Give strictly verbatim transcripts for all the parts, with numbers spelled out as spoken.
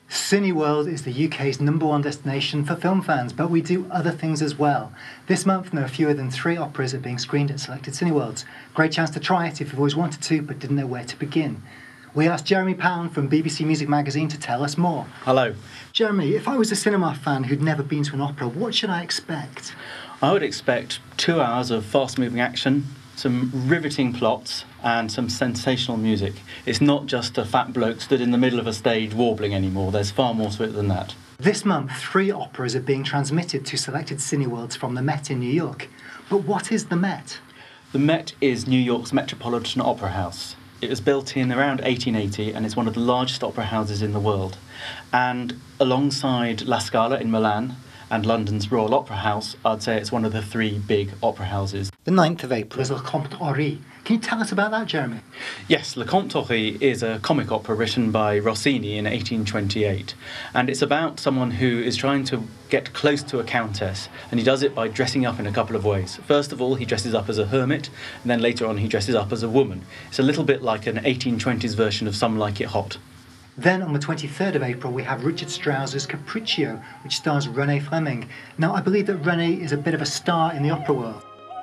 Cineworld is the U K's number one destination for film fans, but we do other things as well. This month, no fewer than three operas are being screened at selected Cineworlds. Great chance to try it if you've always wanted to, but didn't know where to begin. We asked Jeremy Pound from B B C Music Magazine to tell us more. Hello. Jeremy, if I was a cinema fan who'd never been to an opera, what should I expect? I would expect two hours of fast-moving action, some riveting plots, and some sensational music. It's not just a fat bloke stood in the middle of a stage warbling anymore. There's far more to it than that. This month, three operas are being transmitted to selected Cineworlds from the Met in New York. But what is the Met? The Met is New York's Metropolitan Opera House. It was built in around eighteen eighty and it's one of the largest opera houses in the world. And alongside La Scala in Milan and London's Royal Opera House, I'd say it's one of the three big opera houses. The ninth of April is Le Comte Henri. Can you tell us about that, Jeremy? Yes, Le Comte Henri is a comic opera written by Rossini in eighteen twenty-eight. And it's about someone who is trying to get close to a countess, and he does it by dressing up in a couple of ways. First of all, he dresses up as a hermit, and then later on he dresses up as a woman. It's a little bit like an eighteen twenties version of Some Like It Hot. Then on the twenty-third of April we have Richard Strauss's Capriccio, which stars Renée Fleming. Now I believe that Renée is a bit of a star in the opera world.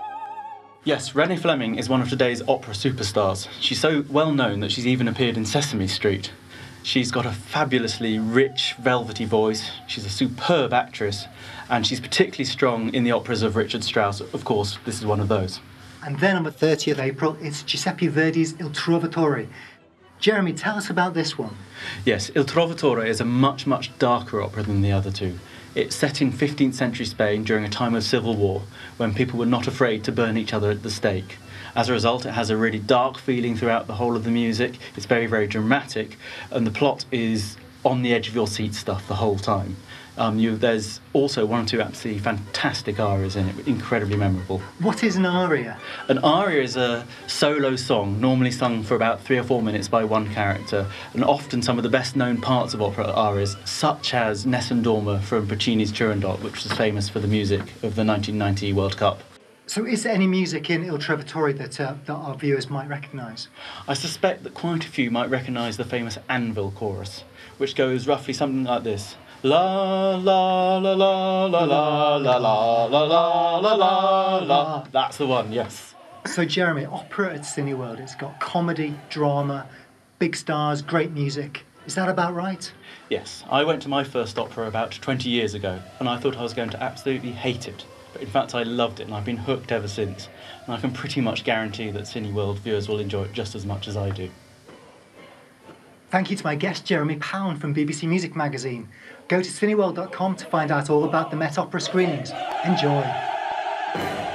Yes, Renée Fleming is one of today's opera superstars. She's so well known that she's even appeared in Sesame Street. She's got a fabulously rich, velvety voice, she's a superb actress, and she's particularly strong in the operas of Richard Strauss. Of course, this is one of those. And then on the thirtieth of April it's Giuseppe Verdi's Il Trovatore. Jeremy, tell us about this one. Yes, Il Trovatore is a much, much darker opera than the other two. It's set in fifteenth century Spain during a time of civil war, when people were not afraid to burn each other at the stake. As a result, it has a really dark feeling throughout the whole of the music. It's very, very dramatic, and the plot is on the edge of your seat stuff the whole time. Um, you, there's also one or two absolutely fantastic arias in it, incredibly memorable. What is an aria? An aria is a solo song, normally sung for about three or four minutes by one character, and often some of the best-known parts of opera arias, such as Nessun Dorma from Puccini's Turandot, which was famous for the music of the nineteen ninety World Cup. So is there any music in Il Trovatore that, uh, that our viewers might recognise? I suspect that quite a few might recognise the famous Anvil chorus, which goes roughly something like this. La la la la la la la la la la la la la. That's the one, yes. So Jeremy, opera at Cineworld, it's got comedy, drama, big stars, great music. Is that about right? Yes, I went to my first opera about twenty years ago, and I thought I was going to absolutely hate it. But in fact I loved it, and I've been hooked ever since. And I can pretty much guarantee that Cineworld viewers will enjoy it just as much as I do. Thank you to my guest Jeremy Pound from B B C Music Magazine. Go to cineworld dot com to find out all about the Met Opera screenings. Enjoy.